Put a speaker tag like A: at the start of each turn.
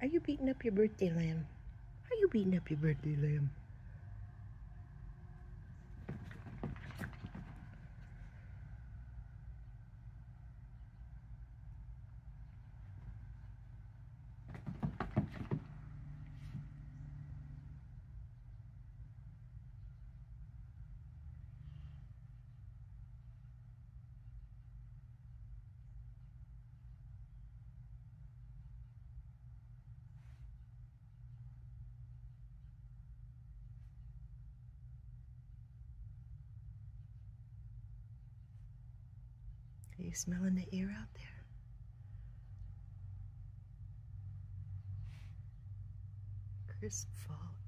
A: Are you beating up your birthday lamb? Are you beating up your birthday lamb? Are you smelling the air out there? Crisp fall